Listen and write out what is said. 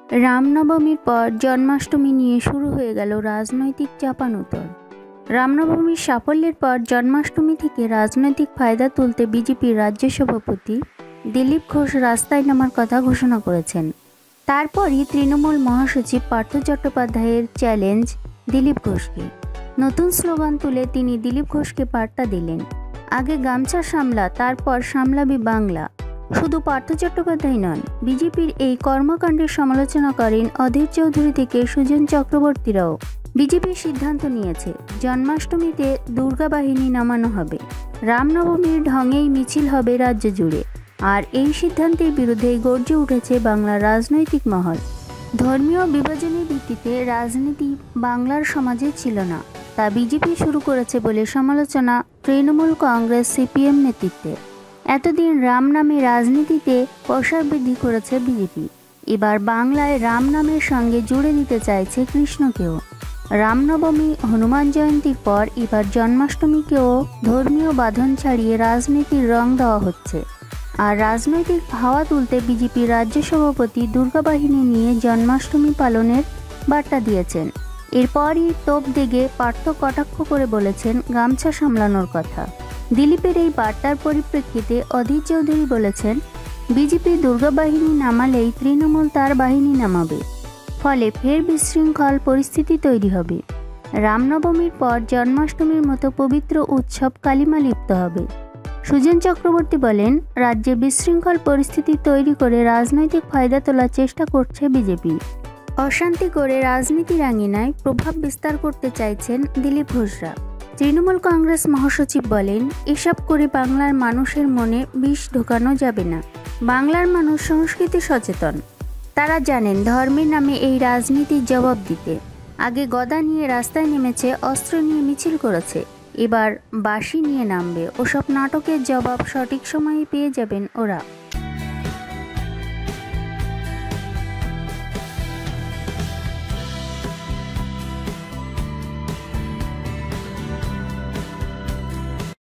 রামনবমীর পর জন্মাষ্টমী নিয়ে শুরু হয়ে গেল রাজনৈতিক চাপানউতোর। রামনবমীর সাফল্যের পর জন্মাষ্টমী থেকে রাজনৈতিক ফায়দা তুলতে বিজেপির রাজ্য সভাপতি দিলীপ ঘোষ রাস্তায় নামার কথা ঘোষণা করেছেন। তারপরই তৃণমূল মহাসচিব পার্থ চট্টোপাধ্যায়ের চ্যালেঞ্জ দিলীপ ঘোষকে। নতুন স্লোগান তুলে তিনি দিলীপ ঘোষকে বার্তা দিলেন, আগে গামছা সামলা, তারপর সামলাবি বাংলা। শুধু পার্থ চট্টোপাধ্যায় নন, বিজেপির এই কর্মকাণ্ডের সমালোচনা করেন অধীর চৌধুরী থেকে সুজন চক্রবর্তীরাও। বিজেপি সিদ্ধান্ত নিয়েছে জন্মাষ্টমীতে দুর্গা বাহিনী নামানো হবে। রামনবমীর ঢঙেই মিছিল হবে রাজ্য জুড়ে। আর এই সিদ্ধান্তের বিরুদ্ধে গর্জে উঠেছে বাংলার রাজনৈতিক মহল। ধর্মীয় বিভাজনের ভিত্তিতে রাজনীতি বাংলার সমাজে ছিল না, তা বিজেপি শুরু করেছে বলে সমালোচনা তৃণমূল কংগ্রেস সিপিএম নেতৃত্বে। এতদিন রাম নামে রাজনীতিতে প্রসার বৃদ্ধি করেছে বিজেপি, এবার বাংলায় রাম নামের সঙ্গে জুড়ে দিতে চাইছে কৃষ্ণকেও। রামনবমী, হনুমান জয়ন্তীর পর এবার জন্মাষ্টমীকেও ধর্মীয় বাঁধন ছাড়িয়ে রাজনীতির রং দেওয়া হচ্ছে। আর রাজনৈতিক হাওয়া তুলতে বিজেপি রাজ্য সভাপতি দুর্গা বাহিনী নিয়ে জন্মাষ্টমী পালনের বার্তা দিয়েছেন। এরপরই তোপ দেগে পার্থ কটাক্ষ করে বলেছেন গামছা সামলানোর কথা। দিলীপের এই বার্তার পরিপ্রেক্ষিতে অধীর চৌধুরী বলেছেন, বিজেপি দুর্গা বাহিনী নামালেই তৃণমূল তার বাহিনী নামাবে, ফলে ফের বিশৃঙ্খল পরিস্থিতি তৈরি হবে। রামনবমীর পর জন্মাষ্টমীর মতো পবিত্র উৎসব কালিমা লিপ্ত হবে। সুজন চক্রবর্তী বলেন, রাজ্যে বিশৃঙ্খল পরিস্থিতি তৈরি করে রাজনৈতিক ফায়দা তোলার চেষ্টা করছে বিজেপি। অশান্তি করে রাজনীতির আঙিনায় প্রভাব বিস্তার করতে চাইছেন দিলীপ ঘোষরা। তৃণমূল কংগ্রেস মহাসচিব বলেন, এসব করে বাংলার মানুষের মনে বিষ ঢোকানো যাবে না। বাংলার মানুষ সংস্কৃতি সচেতন, তারা জানেন ধর্মের নামে এই রাজনীতির জবাব দিতে। আগে গদা নিয়ে রাস্তায় নেমেছে, অস্ত্র নিয়ে মিছিল করেছে, এবার বাঁশি নিয়ে নামবে। ওসব নাটকের জবাব সঠিক সময়ে পেয়ে যাবেন ওরা।